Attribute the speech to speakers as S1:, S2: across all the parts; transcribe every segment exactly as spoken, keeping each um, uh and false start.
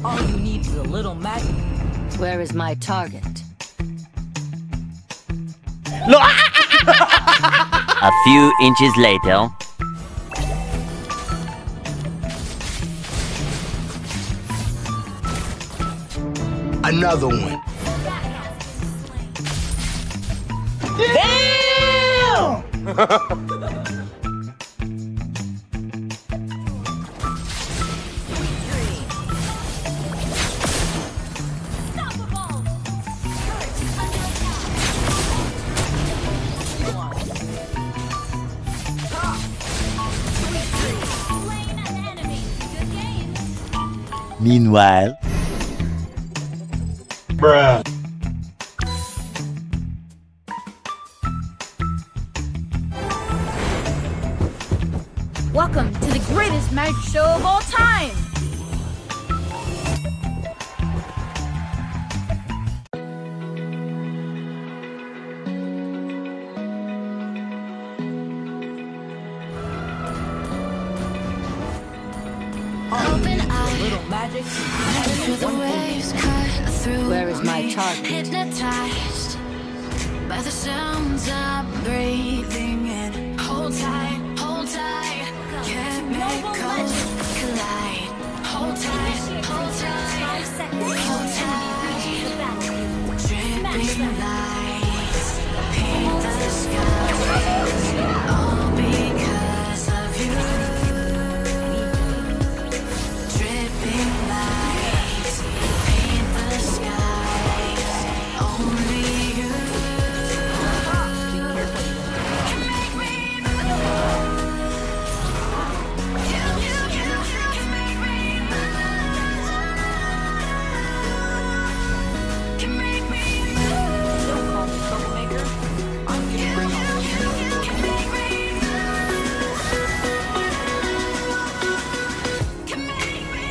S1: All you need is a little magic.
S2: Where is my target?
S3: A few inches later.
S4: Another one.
S1: Damn!
S3: Meanwhile.
S4: Bruh.
S5: Welcome to the greatest magic show of all time!
S1: Open eye. Little magic.
S2: Feel the waves cut through. Where is my target?
S6: Hypnotized by the sounds I'm breathing in. Hold tight, hold tight. Chemicals collide. Hold tight, hold tight, hold tight. Dripping lights paint the skies. All because of you. Dripping lights paint the skies. Only you can make me move. You, you, you can make me move. Can make me move.
S1: Don't call me troublemaker. I'm
S6: You,
S1: gonna bring on
S6: you, you can make me move. Can make me.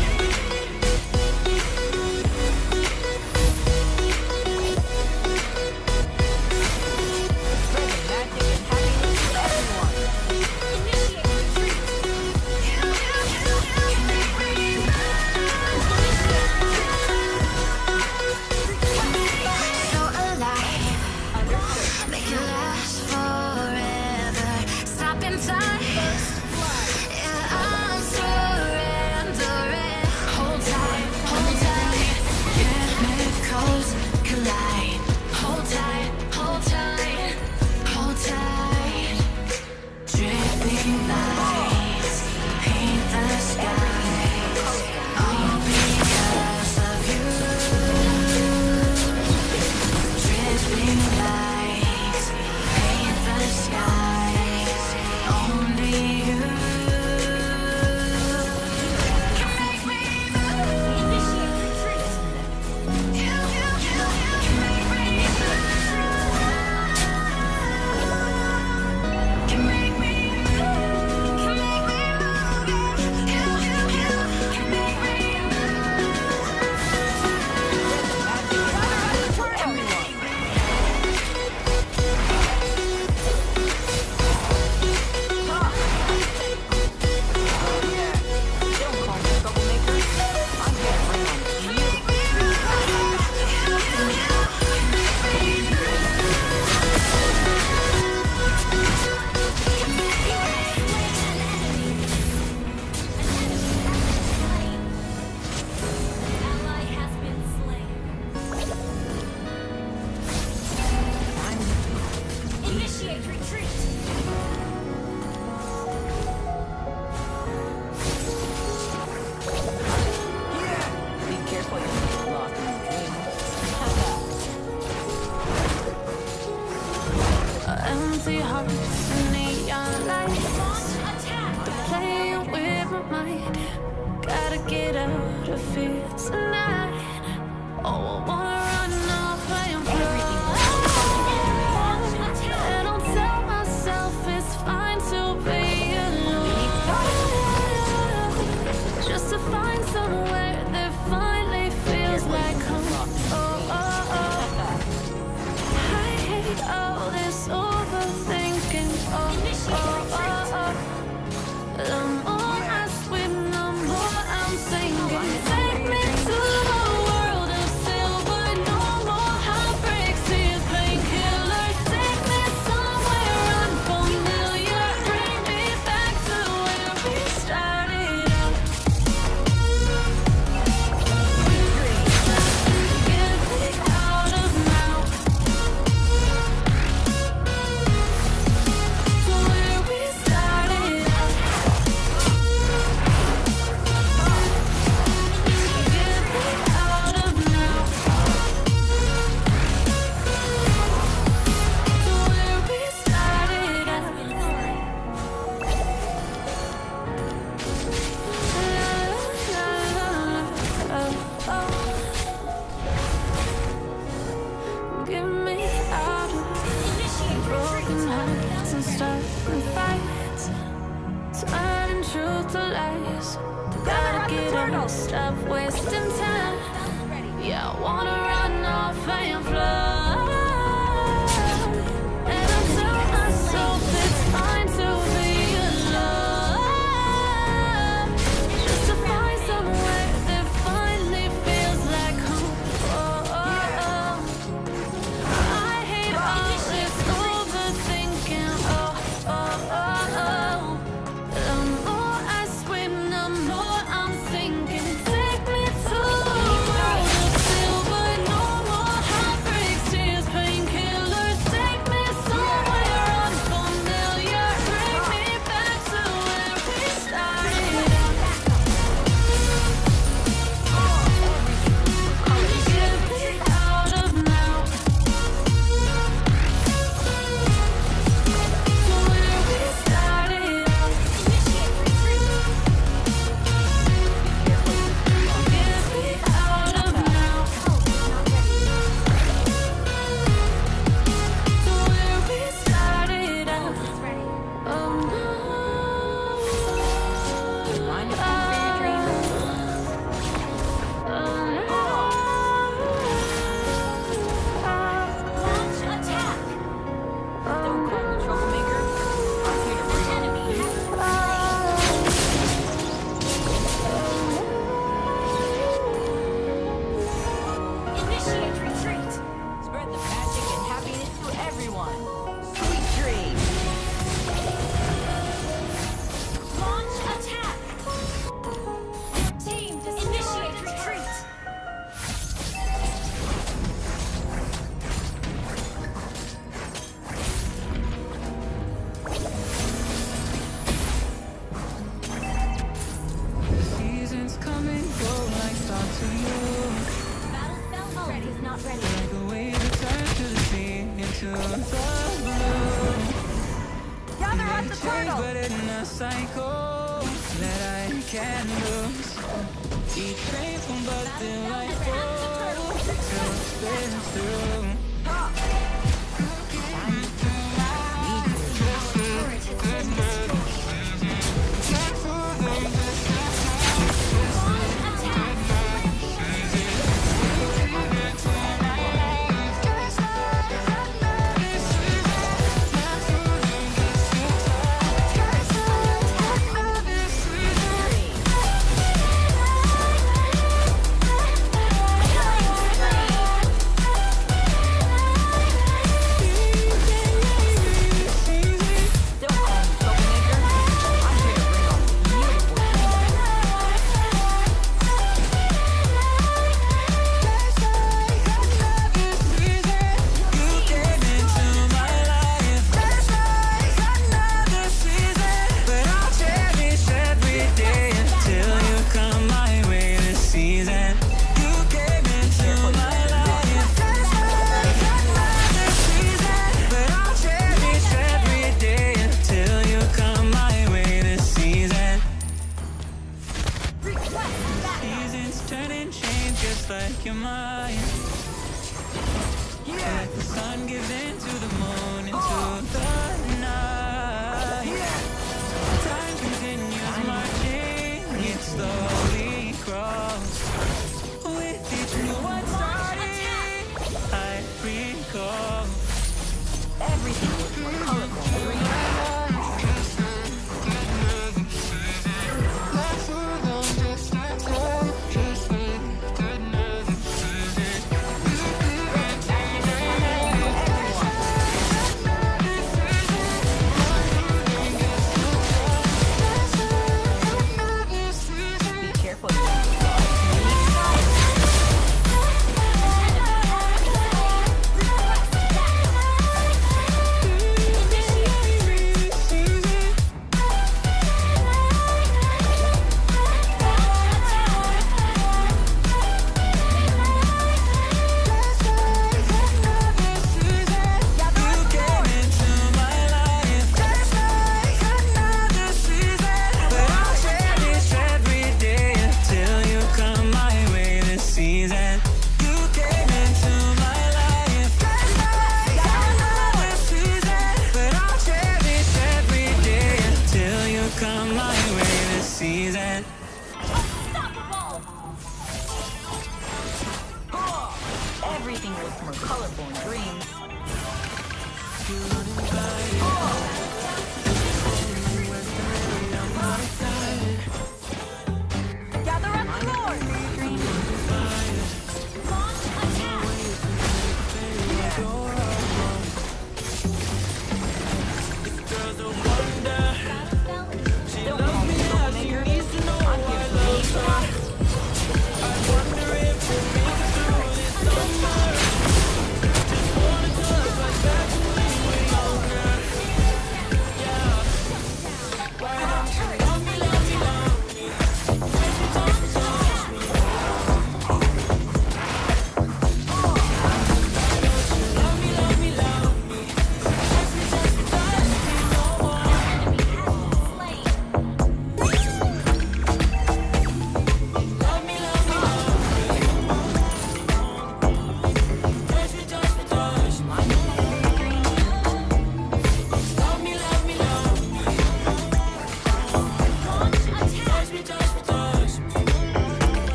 S1: spreading magic and happiness to everyone.
S6: So alive, make it last forever. Stop in time. Yeah, I'm surrendering. Hold tight, hold tight. Chemicals collide. Hold tight, hold tight, hold tight. Dripping lights paint the skies. All because of you. Dripping lights paint the skies. Only you can make me move. Initiate retreat. You, you, you can make me move. Can make me move. Can make me move. You, you, you can make me move.
S1: For everyone. Don't call me troublemaker. I'm gonna bring on you.
S6: Initiate retreat.
S1: Be careful, you get lost in your dreams.
S6: Empty hearts and neon lights. Playing with my mind. Gotta get out of here tonight. Oh, I wanna run off and fly. And I'll tell myself it's fine to be alone. Just to find somewhere that finally feels like home. Oh, oh, oh. I hate all this overthinking. Oh, oh, oh, oh. The more I swim, the more I'm sinking. Take me get up, stop wasting time. Yeah, I wanna run off and fly. And I tell myself it's fine to be alone, just to find somewhere that finally feels like home. Oh, oh, oh. I hate all this overthinking. Oh, oh, oh, oh. The more I swim, the more I'm sinking. Take me to the silver, no more heartbreaks, tears, painkillers. Take me somewhere unfamiliar. Bring me back to where we started. Get me out of now. To where we started. Get me out of now. To where we started out. Oh no.
S1: Mind if I say your dreams? Launch attack! Don't call me troublemaker. I'm here to bring on the Initiate retreat! Spread the magic and happiness to everyone. Sweet dreams! Launch attack! Team, initiate retreat!
S7: Seasons come and go like thoughts of you.
S1: Battle spell mode is not ready.
S7: Like a wave that turns to the sea into the blue.
S5: Gather at
S7: Let
S5: the
S7: it change,
S5: portal.
S7: but in a cycle that I can lose. Each painful but delightful till it spins through.
S1: Don't call me troublemaker. I'm here to bring on beautiful
S7: You came into my life. That's like another season, but I'll cherish every day until you come my way this season. You came into my life. That's like another season, but I'll cherish every day until you come my way this season. Seasons turn and change just like your mind. Like the sun gives into the moon, into the night. Time continues marching, it slowly crawls. With each new one starting, I recall.
S1: everything was more colorful and green.
S6: Everyone.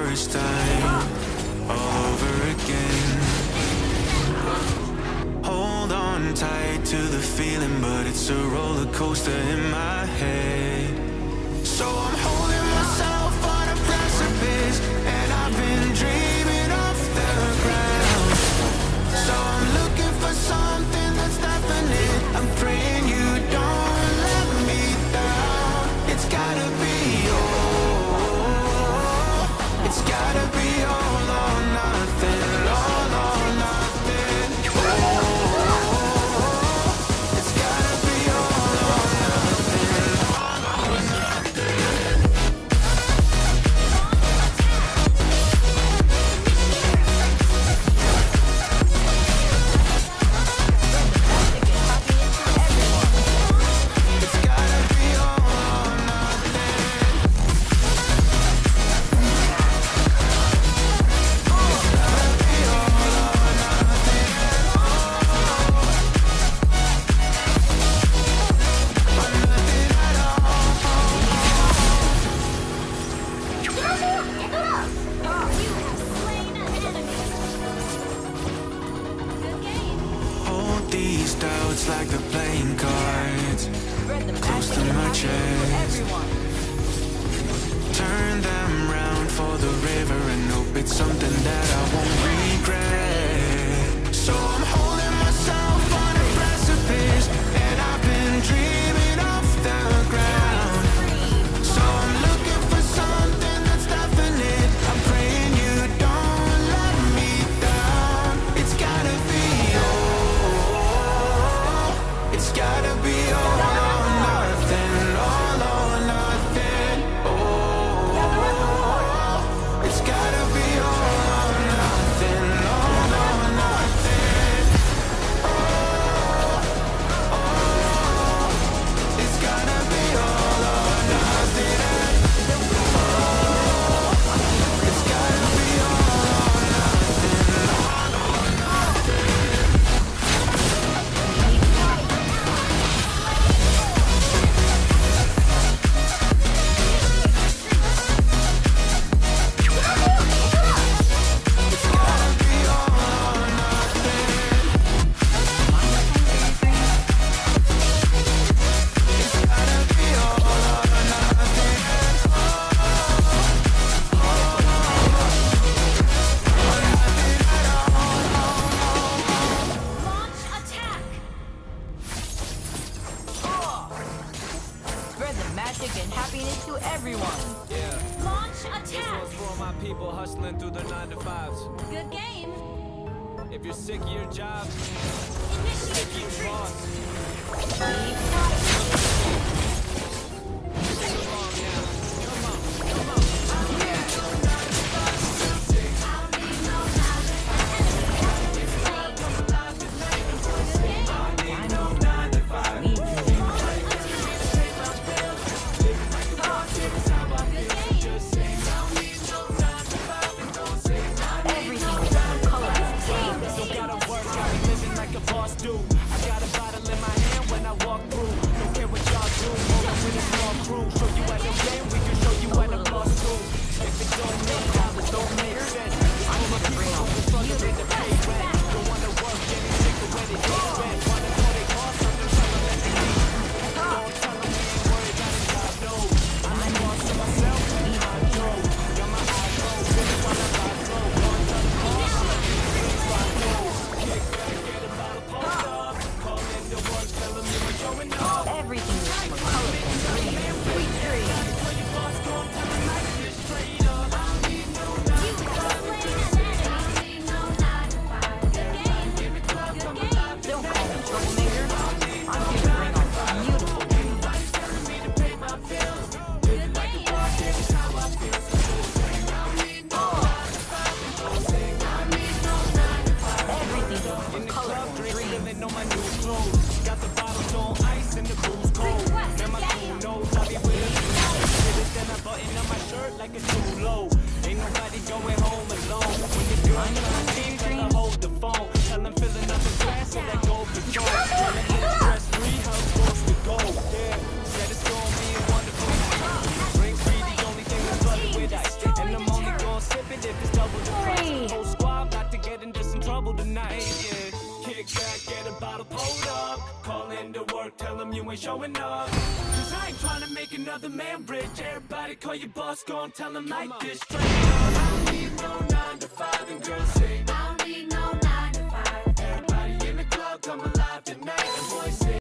S7: first time, all over again. Hold on tight to the feeling, but it's a roller coaster in my head. So I'm holding myself on a precipice, and I've been dreaming off the ground. So I'm looking for something that's definite. I'm praying you don't let me down. It's gotta be all, it's gotta be all or nothing, all or nothing. Oh, it's gotta be all or nothing, all or nothing. It's gotta be all or nothing. Hold these doubts like the playing cards close to my chest. Turn them round for the river and hope it's something that I won't regret. So I'm holding myself on a precipice, and I've been dreaming off the ground. So I'm looking for something that's definite. I'm praying you don't let me down. It's gotta be all, it's gotta be all or nothing, all or nothing. Oh, it's gotta be all or nothing, all or nothing. Oh, oh, it's gotta be all or nothing. Oh, it's gotta be all or nothing, all or nothing. It's gotta be all or nothing. It's gotta be all or nothing.
S5: Launch attack!
S1: Spread the magic and happiness to everyone.
S8: Yeah,
S5: Launch
S8: this
S5: attack!
S8: one's for all my people hustling through their nine to fives.
S5: Good game.
S8: If you're sick of your job,
S5: Initiate
S8: sick of your
S5: retreat.
S8: boss, sing along now. Come on, come on.
S1: Everything is color.
S8: Don't gotta work, I be living like a boss do. I got a bottle in my hand when I walk through. Don't care what y'all do, roll up with a small crew. Show you at the game, we can show you at the boss too. If it don't make dollars, don't make sense. I'm a people who struggling to pay rent. Don't wanna work, getting sick of when it gets rent. Wanna call they boss, something tell them let me leave. Don't tell them we ain't worried, got a job, no. I'm the boss of myself, and my Joe. Got my eyes low, feeling while I ride slow. Going to the boss, things I know. Kick back, get a bottle post up. Call in the works, tell them you were showing up.
S1: Everything is from a color. Sweet dreams.
S8: Tell your boss, go and tell him like this straight up. I don't need no nine to five. Give it club, come alive.
S1: Don't call me troublemaker. I'm here to bring on beautiful dreams.
S8: For me to pay my bills. Living like a boss, this is how I feel. So just sing, I don't need no nine to five. Don't sing, I don't need no nine to five.
S1: Everything is
S8: In
S1: from
S8: the
S1: color.
S8: club, drinks spilling on my new clothes. Got the bottles on ice and the booze cold. Man, my crew knows I be with it. Hit it, then I button up my shirt like it's too low. Ain't nobody going home alone. When the girl trying to see, tell her hold the phone. Tell them filling up the glass so that go patrol. Tell them live stress free, how it's supposed to go. Yeah, said it's gonna be a wonderful night. Drink free, the only thing that's flooded with ice. And I'm only gonna sip showing up. Cause I ain't trying to make another man rich. Everybody call your boss, go and tell him like this. Straight up, I don't need no nine to five, and girls say I don't need no nine to five. Everybody in the club come alive tonight, and boys say